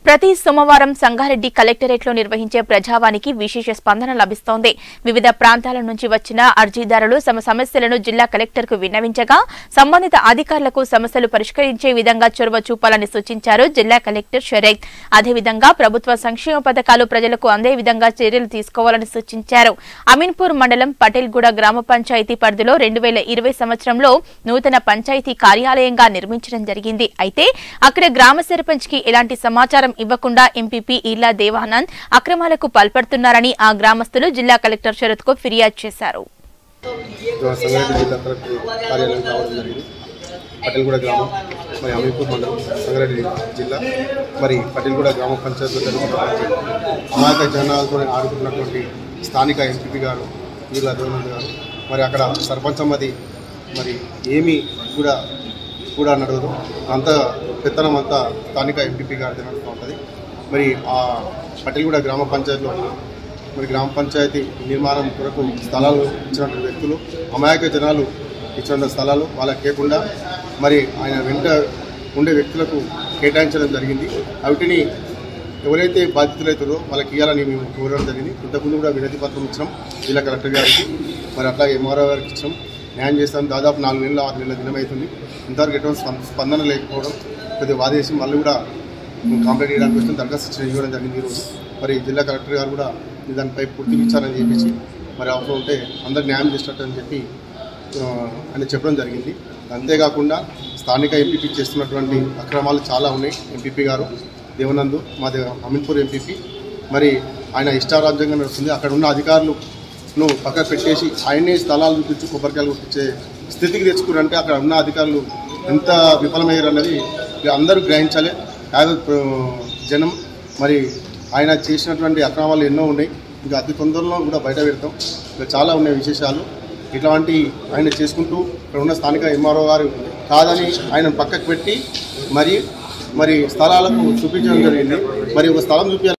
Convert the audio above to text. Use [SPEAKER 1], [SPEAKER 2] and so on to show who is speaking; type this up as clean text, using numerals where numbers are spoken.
[SPEAKER 1] ప్రతి సోమవారం సంగారెడ్డి కలెక్టరేట్లో నిర్వహించే ప్రజావానికి విశేష స్పందన లభిస్తోంది. వివిధ ప్రాంతాల నుంచి వచ్చిన అర్జీదారులు తమ సమస్యలను జిల్లా కలెక్టర్కు విన్నవించగా సంబంధిత అధికారులకు సమస్యలు పరిష్కరించే విధంగా చొరవ చూపాలని సూచించారు జిల్లా కలెక్టర్ షరీక్. అదేవిధంగా ప్రభుత్వ సంక్షేమ పథకాలు ప్రజలకు అందే విధంగా చర్యలు తీసుకోవాలని సూచించారు. అమీన్పూర్ మండలం పటేల్గూడ గ్రామ పంచాయతీ పరిధిలో 2020 సంవత్సరంలో నూతన పంచాయతీ కార్యాలయంగా నిర్మించడం జరిగింది. అయితే అక్కడ గ్రామ సర్పంచ్ కి ఎలాంటి సమాచారం ఇవ్వకుండా ఎంపీపీ ఈలా దేవానంద్ అక్రమాలకు పాల్పడుతున్నారని ఆ గ్రామస్తులు జిల్లా కలెక్టర్ శరత్ కు ఫిర్యాదు చేశారు.
[SPEAKER 2] పటేల్గూడ గ్రామం మరి అమీన్పూర్ మండలం సంగారెడ్డి జిల్లా మరి పటేల్గూడ గ్రామ పంచాయతీలో జరుగుతున్నటువంటి అమాయక జనాలతో ఆడుతున్నటువంటి స్థానిక ఎంపీపీ గారు ఈలా దేవానంద్ గారు మరి అక్కడ సర్పంచ్ అమ్మది మరి ఏమీ కూడా నడవదు. అంత పెత్తనం అంతా స్థానిక ఎంపీపీ గారి నడుస్తూ ఉంటుంది. మరి ఆ పటేల్గూడ గ్రామ పంచాయతీలో మరి గ్రామ పంచాయతీ నిర్మాణం కొరకు స్థలాలు ఇచ్చినటువంటి వ్యక్తులు అమాయక జనాలు ఇచ్చిన స్థలాలు వాళ్ళకి కేకుండా మరి ఆయన వెంట ఉండే వ్యక్తులకు కేటాయించడం జరిగింది. వాటిని ఎవరైతే బాధితులు అవుతారో వాళ్ళకి ఇవ్వాలని మేము కోరడం జరిగింది. ఇంతకుముందు కూడా వినతి పత్రం ఇచ్చినాం జిల్లా కలెక్టర్ గారికి, మరి అట్లాగే ఎంఆర్ఓ గారికి ఇచ్చినాం. న్యాయం చేస్తాను దాదాపు 4 నెలలు 6 నెలల దినమవుతుంది. ఇంతవరకు ఎటువంటి స్పందన లేకపోవడం కొద్దిగా వాదేసి మళ్ళీ కూడా కంప్లైంట్ చేయడానికి వచ్చి దరఖాస్తు ఇవ్వడం జరిగింది. ఈరోజు మరి జిల్లా కలెక్టర్ గారు కూడా దానిపై పూర్తి విచారణ చేయించి మరి అవసరం ఉంటే అందరు న్యాయం చేసినట్టు అని చెప్పి అని చెప్పడం జరిగింది. అంతేకాకుండా స్థానిక ఎంపీపీ చేస్తున్నటువంటి అక్రమాలు చాలా ఉన్నాయి. ఎంపీపీ గారు దేవానంద్ మాది అమీన్పూర్ ఎంపీపీ మరి ఆయన ఇష్టారాజ్యంగా నడుస్తుంది. అక్కడ ఉన్న అధికారులను పక్కన పెట్టేసి ఆయనే స్థలాలు చూపించి కొబ్బరికాయలు కొట్టించే స్థితికి తెచ్చుకున్నారంటే అక్కడ ఉన్న అధికారులు ఎంత విఫలమయ్యారు అన్నది అందరూ గ్రహించాలి. జనం మరి ఆయన చేసినటువంటి అక్రమాలు ఎన్నో ఉన్నాయి. ఇంకా అతి తొందరలో కూడా బయట పెడతాం. ఇంకా చాలా ఉన్నాయి విశేషాలు. ఇట్లాంటి ఆయన చేసుకుంటూ ఇక్కడ ఉన్న స్థానిక ఎంఆర్ఓ గారు కాదని ఆయన పక్కకు పెట్టి మరి స్థలాలకు చూపించడం జరిగింది. మరి ఒక స్థలం చూపించాలి.